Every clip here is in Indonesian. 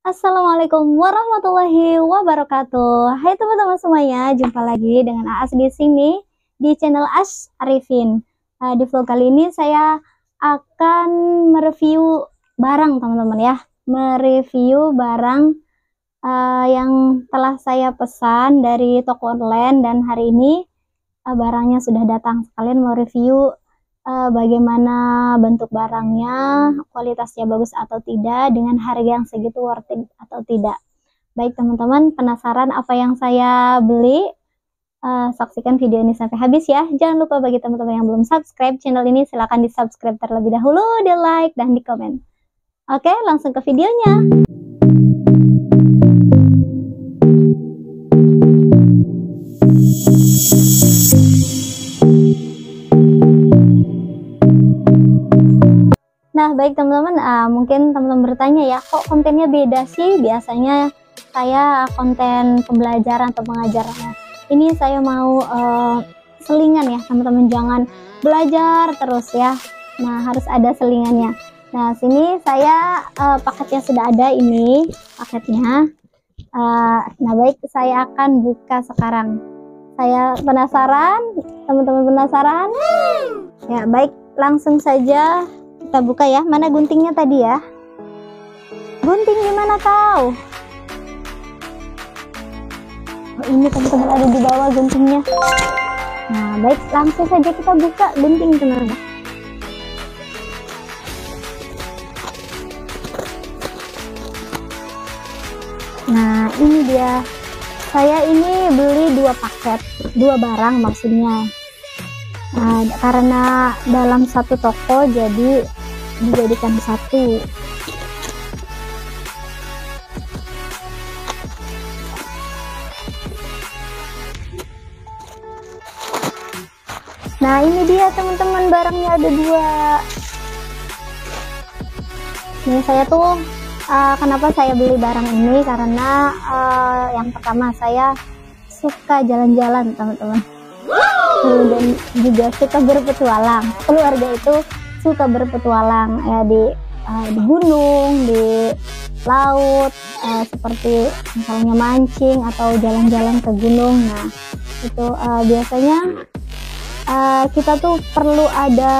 Assalamualaikum warahmatullahi wabarakatuh. Hai teman-teman semuanya, jumpa lagi dengan Aas di sini di channel Aas Arifin. Di vlog kali ini saya akan mereview barang teman-teman ya, mereview barang yang telah saya pesan dari toko online dan hari ini barangnya sudah datang. Kalian mau review bagaimana bentuk barangnya, kualitasnya bagus atau tidak, dengan harga yang segitu worth it atau tidak. Baik teman-teman, penasaran apa yang saya beli? Saksikan video ini sampai habis ya. Jangan lupa bagi teman-teman yang belum subscribe channel ini, silahkan di subscribe terlebih dahulu, di like dan di komen. Oke, langsung ke videonya. Nah, baik teman-teman, mungkin teman-teman bertanya ya, kok kontennya beda sih? Biasanya saya konten pembelajaran atau pengajaran. Ini saya mau selingan ya, teman-teman, jangan belajar terus ya. Nah, harus ada selingannya. Nah, sini saya paketnya sudah ada, ini paketnya. Nah, baik, saya akan buka sekarang. Saya penasaran, teman-teman penasaran? Ya, baik, langsung saja kita buka ya. Mana guntingnya tadi ya? Gunting gimana kau? Oh, ini teman-teman ada di bawah guntingnya. Nah, baik, langsung saja kita buka gunting teman-teman. Nah, ini dia. Saya ini beli dua paket, dua barang maksudnya. Nah, karena dalam satu toko jadi dijadikan satu. Nah, ini dia teman-teman, barangnya ada dua. Nih, saya tuh kenapa saya beli barang ini, karena yang pertama saya suka jalan-jalan teman-teman, dan juga suka berpetualang. Keluarga itu suka berpetualang ya, di gunung, di laut, seperti misalnya mancing atau jalan-jalan ke gunung. Nah, itu biasanya kita tuh perlu ada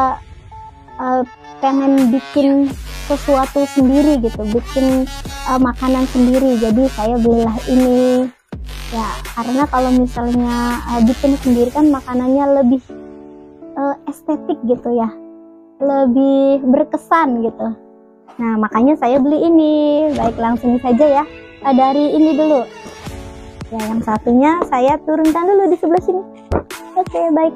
pengen bikin sesuatu sendiri gitu, bikin makanan sendiri. Jadi saya belilah ini ya, karena kalau misalnya bikin sendiri kan makanannya lebih estetik gitu ya, lebih berkesan gitu. Nah, makanya saya beli ini. Baik, langsung saja ya, dari ini dulu ya. Yang satunya saya turunkan dulu di sebelah sini. Oke, baik.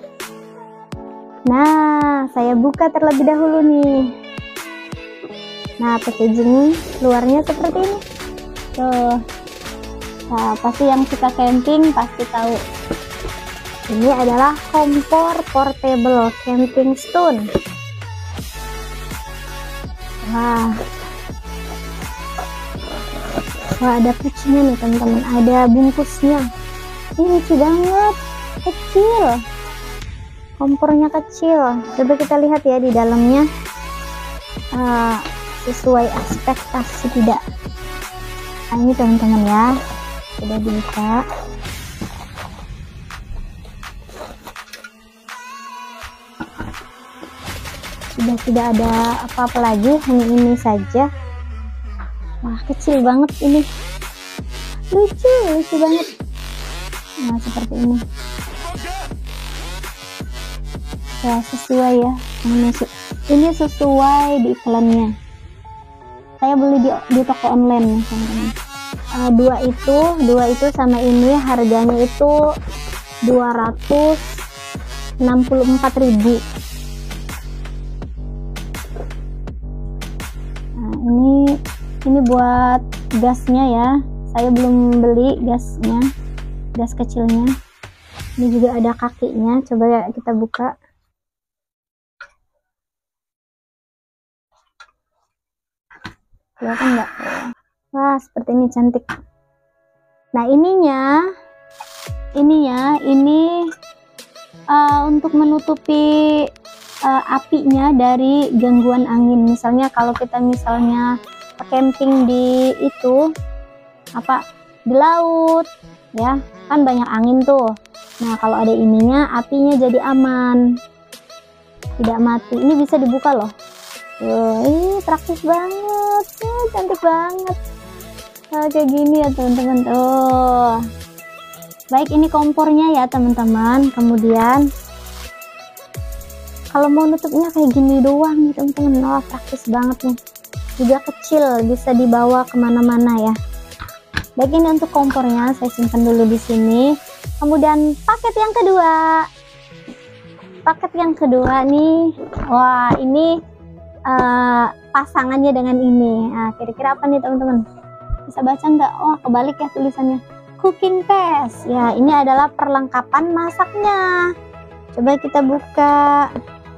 Nah, saya buka terlebih dahulu nih. Nah, packaging luarnya seperti ini tuh. Nah, pasti yang suka camping pasti tahu. Ini adalah kompor portable camping stone. Wah, ada pouchnya nih teman-teman, ada bungkusnya. Ini lucu banget, kecil. Kompornya kecil. Coba kita lihat ya di dalamnya, sesuai ekspektasi tidak. Nah, ini teman-teman ya, sudah dibuka. Sudah tidak ada apa-apa lagi, hanya ini saja. Wah, kecil banget ini, lucu banget. Nah, seperti ini ya, sesuai ya, ini sesuai di iklannya. Saya beli di toko online teman-teman. Dua itu sama ini harganya itu 264.000. Nah, ini buat gasnya ya. Saya belum beli gasnya, gas kecilnya. Ini juga ada kakinya. Coba ya kita buka. Kelihatan nggak? Wah, seperti ini, cantik. Nah, ini untuk menutupi apinya dari gangguan angin. Misalnya kalau kita camping di itu apa, di laut ya, kan banyak angin tuh. Nah kalau ada ininya, apinya jadi aman, tidak mati. Ini bisa dibuka loh. Ini praktis banget, cantik banget. Nah, kayak gini ya teman-teman. Baik, ini kompornya ya teman-teman. Kemudian kalau mau nutupnya kayak gini doang nih teman-teman. Praktis banget nih. Juga kecil, bisa dibawa kemana-mana ya. Baik, ini untuk kompornya saya simpan dulu di sini. Kemudian paket yang kedua. Paket yang kedua nih. Wah, ini pasangannya dengan ini. Nah, kira-kira apa nih teman-teman? Bisa baca nggak? Oh, kebalik ya tulisannya. Cooking paste. Ya, ini adalah perlengkapan masaknya. Coba kita buka.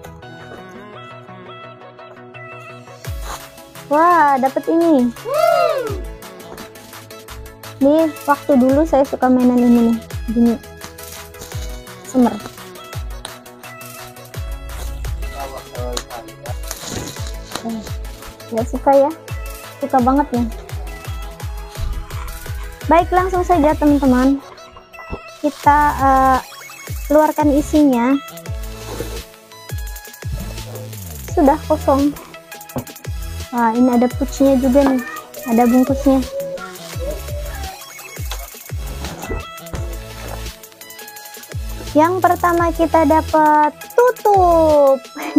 Wah, dapet ini. Nih, waktu dulu saya suka mainan ini nih, gini, sumber. Ya suka banget ya. Baik, langsung saja teman-teman, kita keluarkan isinya. Sudah kosong. Wah, ini ada pouchnya juga nih, ada bungkusnya. Yang pertama kita dapat tutup.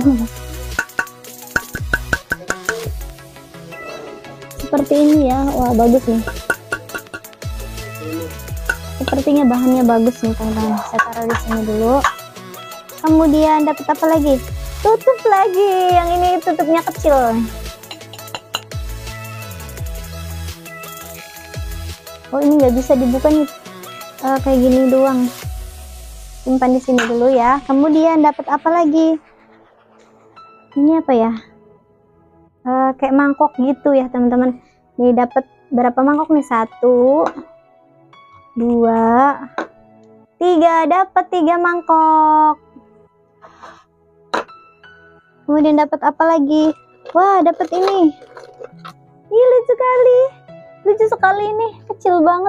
Seperti ini ya. Wah, bagus nih. Sepertinya bahannya bagus nih teman-teman. Saya taruh di sini dulu. Kemudian dapat apa lagi? Tutup lagi. Yang ini tutupnya kecil. Oh, ini nggak bisa dibuka nih. Kayak gini doang. Simpan di sini dulu ya. Kemudian dapat apa lagi? Ini apa ya? Kayak mangkok gitu ya teman-teman. Nih dapat berapa mangkok nih? 1, 2, 3. Dapat 3 mangkok. Kemudian dapat apa lagi? Wah, dapat ini. Ih, lucu sekali. Lucu sekali ini. Kecil banget.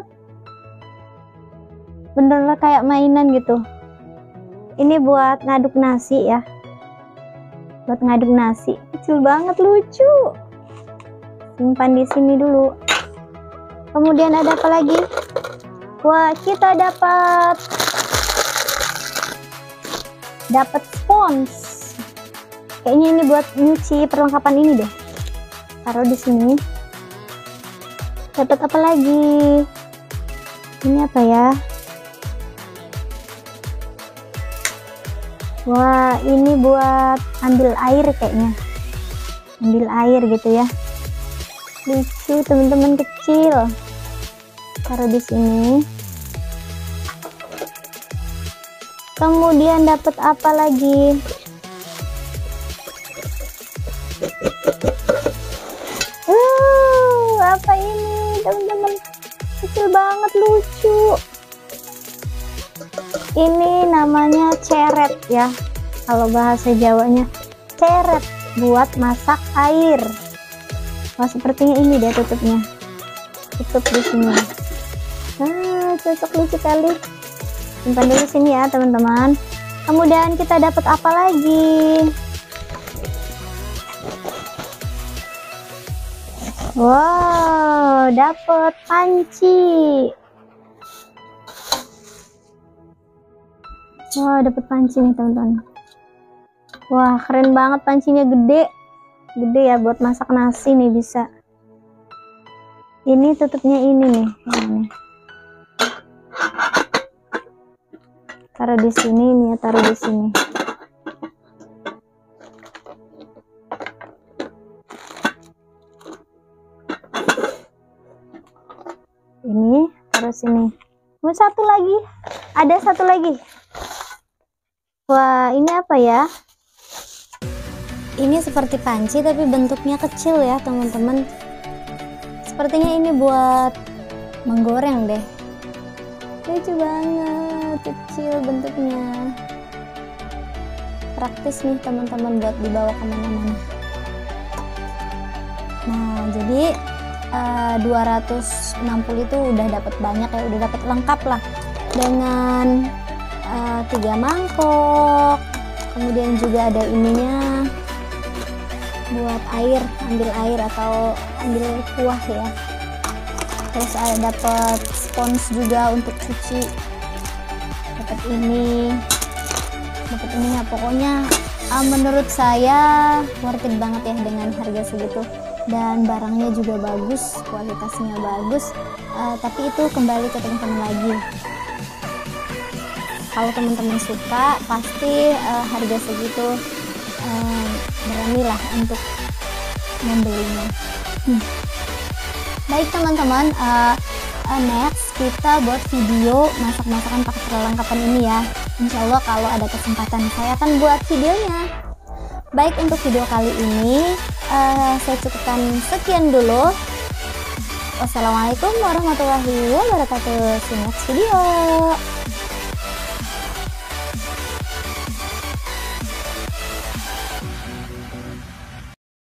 Bener kayak mainan gitu. Ini buat ngaduk nasi ya. Buat ngaduk nasi. Kecil banget, lucu. Simpan di sini dulu. Kemudian ada apa lagi? Wah, kita dapat spons. Kayaknya ini buat nyuci perlengkapan ini deh. Taruh di sini. Dapat apa lagi? Ini apa ya? Wah, ini buat ambil air kayaknya. Ambil air gitu ya. Lucu teman-teman, kecil. Taruh di sini. Kemudian dapat apa lagi? Apa ini teman-teman? Kecil banget, lucu. Ini namanya ceret ya, kalau bahasa Jawanya ceret, buat masak air. Wah, sepertinya ini deh tutupnya. Tutup di sini. Cocok, lucu sekali. Simpan dulu sini ya teman-teman. Kemudian kita dapat apa lagi? Wow, dapat panci. Wah, dapat panci nih teman-teman. Wah, keren banget pancinya, gede ya, buat masak nasi nih bisa. Ini tutupnya ini nih. Taruh di sini nih ya, taruh di sini. Ini taruh sini. Mau satu lagi? Ada satu lagi. Wah, ini apa ya? Ini seperti panci tapi bentuknya kecil ya teman-teman. Sepertinya ini buat menggoreng deh. Lucu banget, kecil bentuknya. Praktis nih teman-teman buat dibawa kemana-mana. Nah, Jadi 260 itu udah dapat banyak ya, udah dapat lengkap lah dengan 3 mangkok, kemudian juga ada ininya buat air, ambil air atau ambil kuah ya. Terus ada dapat spons juga untuk cuci, dapat ini ya. Pokoknya menurut saya worth it banget ya dengan harga segitu, dan barangnya juga bagus, kualitasnya bagus. Tapi itu kembali ke teman-teman lagi, kalau teman-teman suka pasti harga segitu beranilah untuk membelinya. Baik teman-teman, next kita buat video masak-masakan pakai perlengkapan ini ya. Insya Allah kalau ada kesempatan saya akan buat videonya. Baik, untuk video kali ini saya cukupkan sekian dulu. Wassalamualaikum warahmatullahi wabarakatuh. See you next video.